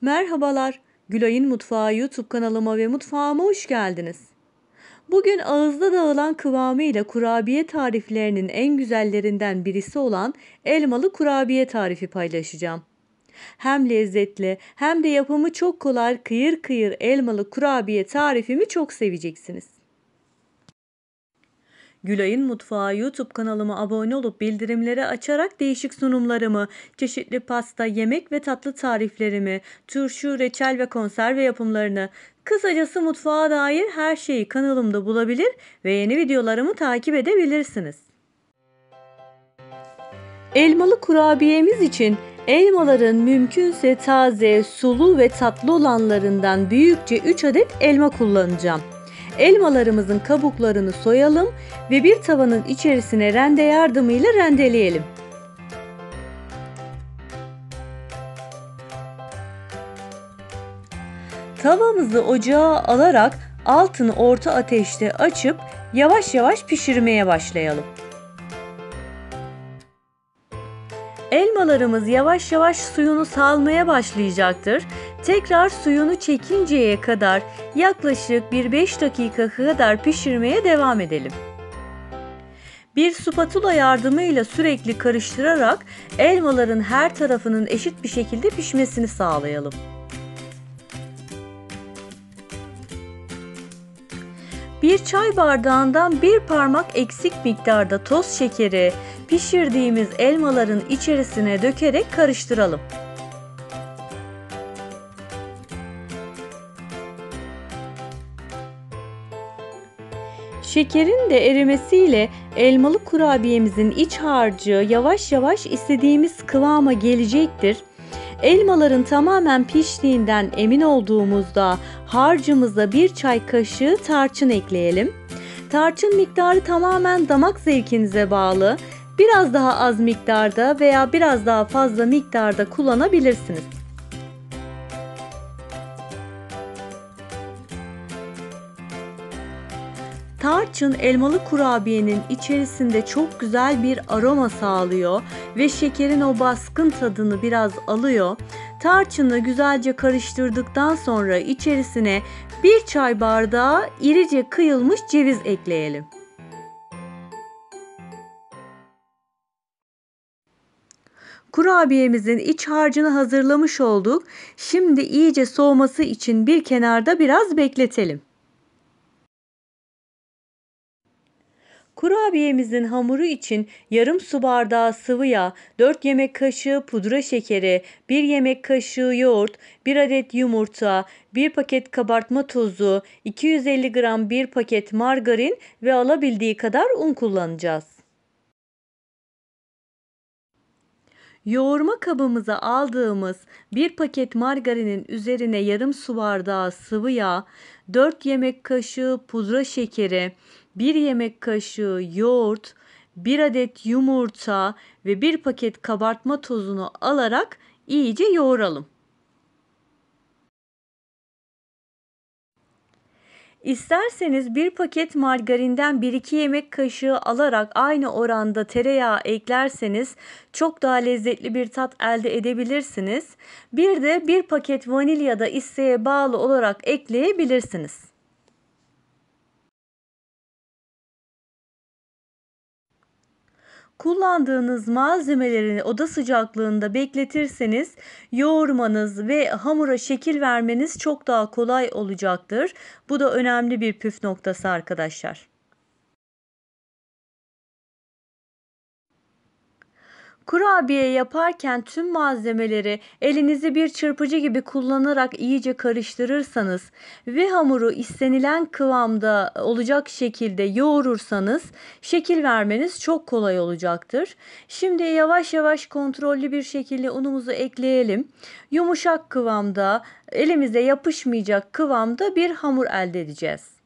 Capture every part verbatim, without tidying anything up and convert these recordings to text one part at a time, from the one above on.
Merhabalar, Gülay'ın Mutfağı YouTube kanalıma ve mutfağıma hoş geldiniz. Bugün ağızda dağılan kıvamıyla kurabiye tariflerinin en güzellerinden birisi olan elmalı kurabiye tarifi paylaşacağım. Hem lezzetli hem de yapımı çok kolay kıyır kıyır elmalı kurabiye tarifimi çok seveceksiniz. Gülay'ın Mutfağı YouTube kanalıma abone olup bildirimleri açarak değişik sunumlarımı, çeşitli pasta, yemek ve tatlı tariflerimi, turşu, reçel ve konserve yapımlarını, kısacası mutfağa dair her şeyi kanalımda bulabilir ve yeni videolarımı takip edebilirsiniz. Elmalı kurabiyemiz için elmaların mümkünse taze, sulu ve tatlı olanlarından büyükçe üç adet elma kullanacağım. Elmalarımızın kabuklarını soyalım ve bir tavanın içerisine rende yardımıyla rendeleyelim. Tavamızı ocağa alarak altını orta ateşte açıp yavaş yavaş pişirmeye başlayalım. Elmalarımız yavaş yavaş suyunu salmaya başlayacaktır. Tekrar suyunu çekinceye kadar yaklaşık bir beş dakika kadar pişirmeye devam edelim. Bir spatula yardımıyla sürekli karıştırarak elmaların her tarafının eşit bir şekilde pişmesini sağlayalım. Bir çay bardağından bir parmak eksik miktarda toz şekeri pişirdiğimiz elmaların içerisine dökerek karıştıralım. Şekerin de erimesiyle elmalı kurabiyemizin iç harcı yavaş yavaş istediğimiz kıvama gelecektir. Elmaların tamamen piştiğinden emin olduğumuzda harcımıza bir çay kaşığı tarçın ekleyelim. Tarçın miktarı tamamen damak zevkinize bağlı. Biraz daha az miktarda veya biraz daha fazla miktarda kullanabilirsiniz. Tarçın elmalı kurabiyenin içerisinde çok güzel bir aroma sağlıyor ve şekerin o baskın tadını biraz alıyor. Tarçını güzelce karıştırdıktan sonra içerisine bir çay bardağı irice kıyılmış ceviz ekleyelim. Kurabiyemizin iç harcını hazırlamış olduk. Şimdi iyice soğuması için bir kenarda biraz bekletelim. Kurabiyemizin hamuru için yarım su bardağı sıvı yağ, dört yemek kaşığı pudra şekeri, bir yemek kaşığı yoğurt, bir adet yumurta, bir paket kabartma tozu, iki yüz elli gram bir paket margarin ve alabildiği kadar un kullanacağız. Yoğurma kabımıza aldığımız bir paket margarinin üzerine yarım su bardağı sıvı yağ, dört yemek kaşığı pudra şekeri, bir yemek kaşığı yoğurt, bir adet yumurta ve bir paket kabartma tozunu alarak iyice yoğuralım. İsterseniz bir paket margarinden bir iki yemek kaşığı alarak aynı oranda tereyağı eklerseniz çok daha lezzetli bir tat elde edebilirsiniz. Bir de bir paket vanilya da isteğe bağlı olarak ekleyebilirsiniz. Kullandığınız malzemeleri oda sıcaklığında bekletirseniz yoğurmanız ve hamura şekil vermeniz çok daha kolay olacaktır. Bu da önemli bir püf noktası arkadaşlar. Kurabiye yaparken tüm malzemeleri elinizi bir çırpıcı gibi kullanarak iyice karıştırırsanız ve hamuru istenilen kıvamda olacak şekilde yoğurursanız şekil vermeniz çok kolay olacaktır. Şimdi yavaş yavaş kontrollü bir şekilde unumuzu ekleyelim. Yumuşak kıvamda, elimize yapışmayacak kıvamda bir hamur elde edeceğiz.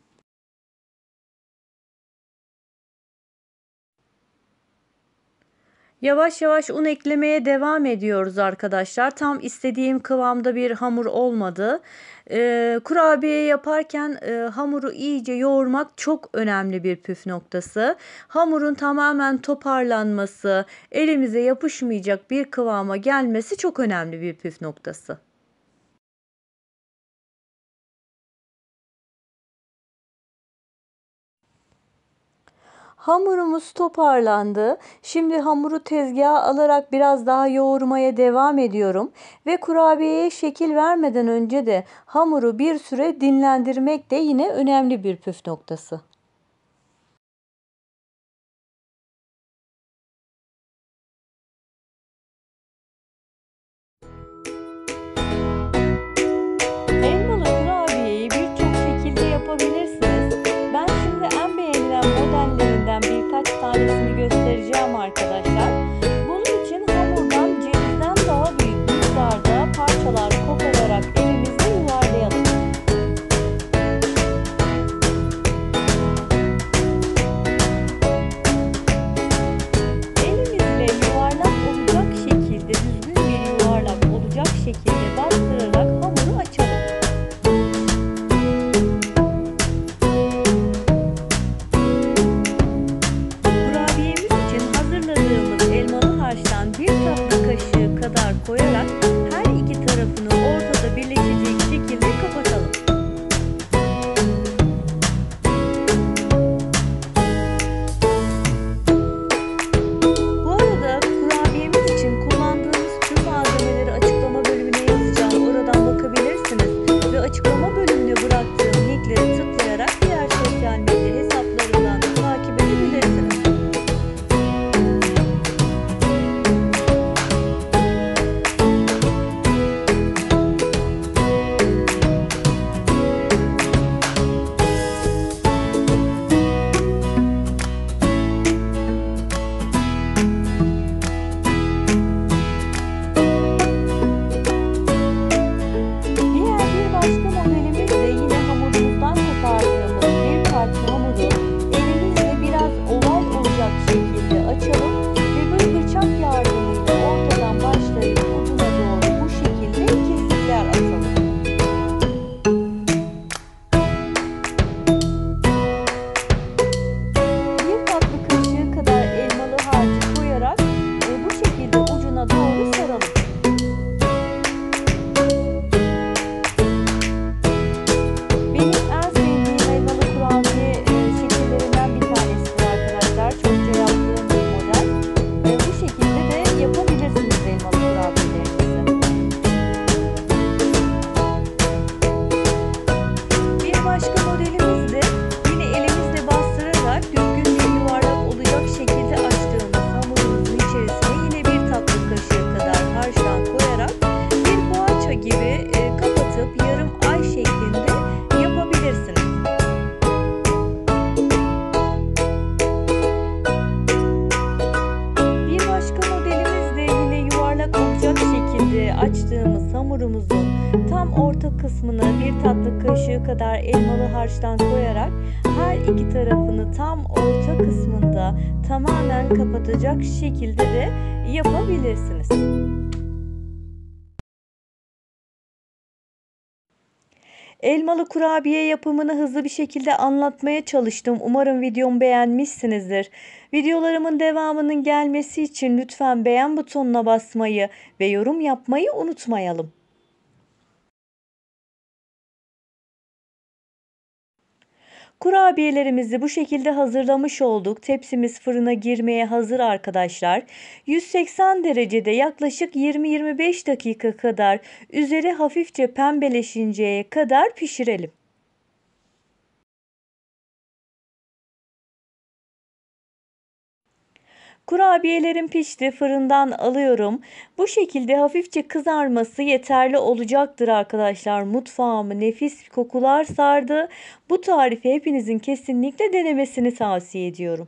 Yavaş yavaş un eklemeye devam ediyoruz arkadaşlar. Tam istediğim kıvamda bir hamur olmadı. Ee, kurabiye yaparken e, hamuru iyice yoğurmak çok önemli bir püf noktası. Hamurun tamamen toparlanması, elimize yapışmayacak bir kıvama gelmesi çok önemli bir püf noktası. Hamurumuz toparlandı. Şimdi hamuru tezgaha alarak biraz daha yoğurmaya devam ediyorum. Ve kurabiyeye şekil vermeden önce de hamuru bir süre dinlendirmek de yine önemli bir püf noktası. Elmalı kurabiyeyi birçok şekilde yapabilirsiniz. Ben şimdi en beğenilen modellerinden birkaç tanesini göstereceğim arkadaşlar. Bunun için hamurdan cevizden daha büyük miktarda parçalar kopararak elimizle yuvarlayalım. Elimizle yuvarlak olacak şekilde, düzgün bir yuvarlak olacak şekilde bastırarak hamuru açalım. Kurabiyemiz için hazırladığımız elmalı harçtan bir tatlı kaşığı kadar koyarak her iki tarafını ortada birleşecek şekilde kapatalım. Bu arada kurabiyemiz için kullandığımız tüm malzemeleri açıklama bölümüne yazacağım. Oradan bakabilirsiniz ve açıklama bölümüne bıraktığım linkleri tıklayarak diğer sosyal medya hesaplarından da takip edebilirsiniz. Diğer bir başka modelimiz de yine hamurumuzdan kopardığımız bir parça hamuru elimizle biraz oval olacak şekilde açalım ve bir bıçak yardımıyla ortadan başlayıp ucuna doğru bu şekilde kesikler atalım. Bir tatlı kaşığı kadar elmalı harcı koyarak e, bu şekilde ucuna doğru saralım. Benim en sevdiğim elmalı kurabiye e, şekillerinden bir tanesidir arkadaşlar. Çokça yaptığım bir model. E, bu şekilde de yapabilirsiniz elmalı kurabiyelerinizi. Bir başka modelimiz de yine elimizle bastırarak düzgün bir yuvarlak olacak şekilde açtığımız hamurumuzun içerisine yine bir tatlı kaşığı kadar harçtan koyarak bir poğaça gibi e, kapatıp yarım ay şeklinde yapabilirsiniz. Bir başka modelimiz de yine yuvarlak olacak şekilde açtığımız hamurumuzun tam orta kısmına bir tatlı kaşığı kadar elmalı harçtan koyarak her iki tarafını tam orta kısmında tamamen kapatacak şekilde de yapabilirsiniz. Elmalı kurabiye yapımını hızlı bir şekilde anlatmaya çalıştım. Umarım videomu beğenmişsinizdir. Videolarımın devamının gelmesi için lütfen beğen butonuna basmayı ve yorum yapmayı unutmayalım. Kurabiyelerimizi bu şekilde hazırlamış olduk. Tepsimiz fırına girmeye hazır arkadaşlar. yüz seksen derecede yaklaşık yirmi yirmi beş dakika kadar üzeri hafifçe pembeleşinceye kadar pişirelim. Kurabiyelerim pişti, fırından alıyorum. Bu şekilde hafifçe kızarması yeterli olacaktır arkadaşlar. Mutfağımı nefis kokular sardı. Bu tarifi hepinizin kesinlikle denemesini tavsiye ediyorum.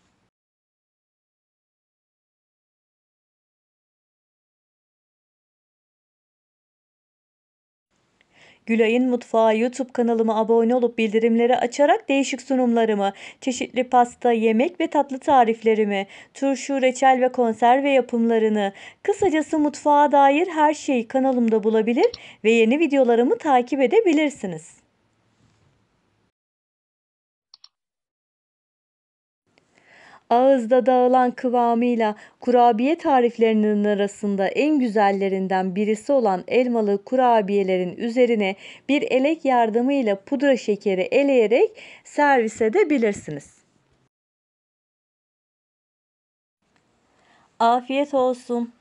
Gülay'ın Mutfağı YouTube kanalıma abone olup bildirimleri açarak değişik sunumlarımı, çeşitli pasta, yemek ve tatlı tariflerimi, turşu, reçel ve konserve yapımlarını, kısacası mutfağa dair her şeyi kanalımda bulabilir ve yeni videolarımı takip edebilirsiniz. Ağızda dağılan kıvamıyla kurabiye tariflerinin arasında en güzellerinden birisi olan elmalı kurabiyelerin üzerine bir elek yardımıyla pudra şekeri eleyerek servis edebilirsiniz. Afiyet olsun.